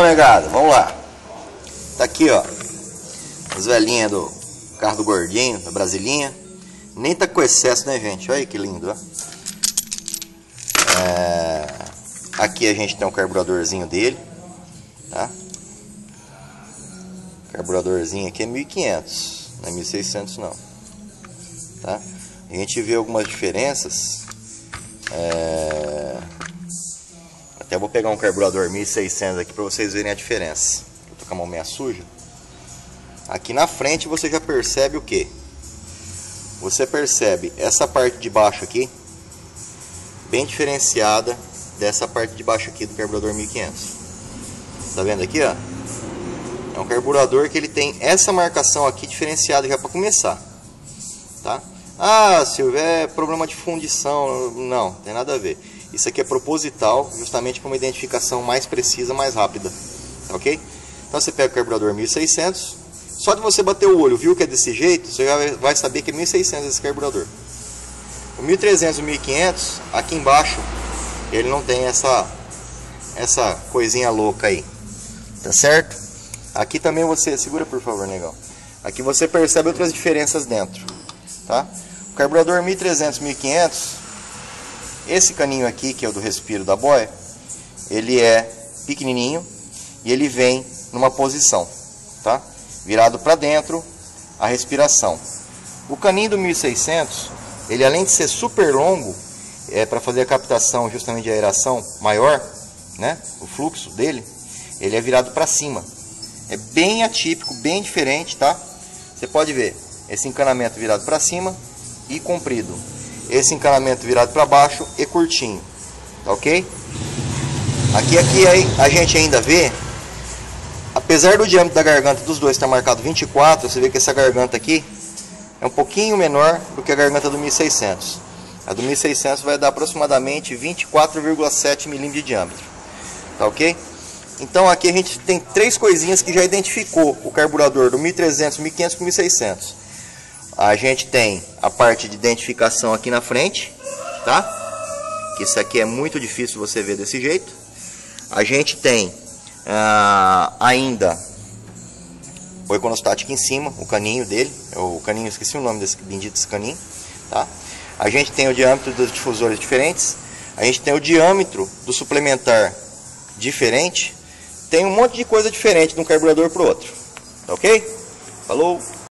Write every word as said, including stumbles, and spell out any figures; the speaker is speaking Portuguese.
negado, vamos lá. Tá aqui, ó, as velhinhas do carro do gordinho, da Brasilinha. Nem tá com excesso, né, gente? Olha aí que lindo, ó. É... Aqui a gente tem um carburadorzinho dele, tá? Carburadorzinho aqui é mil e quinhentos, não é mil e seiscentos não, tá? A gente vê algumas diferenças. É... Até vou pegar um carburador mil e seiscentos aqui para vocês verem a diferença. Eu tô com a mão meio suja. Aqui na frente você já percebe o que? Você percebe essa parte de baixo aqui bem diferenciada dessa parte de baixo aqui do carburador mil e quinhentos. Tá vendo aqui, ó? É um carburador que ele tem essa marcação aqui diferenciada já para começar, tá? Ah, Silvio, é problema de fundição. Não, tem nada a ver. Isso aqui é proposital, justamente para uma identificação mais precisa, mais rápida, tá ok? Então você pega o carburador mil e seiscentos, só de você bater o olho, viu que é desse jeito, você já vai saber que é mil e seiscentos esse carburador. O mil e trezentos e o mil e quinhentos, aqui embaixo, ele não tem essa, essa coisinha louca aí, tá certo? Aqui também você, segura por favor, negão. Aqui você percebe outras diferenças dentro, tá? O carburador mil e trezentos, mil e quinhentos, esse caninho aqui, que é o do respiro da boia, ele é pequenininho e ele vem numa posição, tá? Virado para dentro, a respiração. O caninho do mil e seiscentos, ele além de ser super longo, é para fazer a captação justamente de aeração maior, né? O fluxo dele, ele é virado para cima. É bem atípico, bem diferente, tá? Você pode ver esse encanamento virado para cima e comprido. Esse encanamento virado para baixo e curtinho, tá ok? Aqui, aqui a gente ainda vê, apesar do diâmetro da garganta dos dois estar marcado vinte e quatro, você vê que essa garganta aqui é um pouquinho menor do que a garganta do mil e seiscentos. A do mil e seiscentos vai dar aproximadamente vinte e quatro vírgula sete milímetros de diâmetro, tá ok? Então aqui a gente tem três coisinhas que já identificou o carburador do mil e trezentos, mil e quinhentos com mil e seiscentos. A gente tem a parte de identificação aqui na frente, tá? Que isso aqui é muito difícil você ver desse jeito. A gente tem ah, ainda o econostático em cima, o caninho dele, o caninho, esqueci o nome desse bendito desse caninho, tá? A gente tem o diâmetro dos difusores diferentes, a gente tem o diâmetro do suplementar diferente, tem um monte de coisa diferente de um carburador para o outro, tá ok? Falou!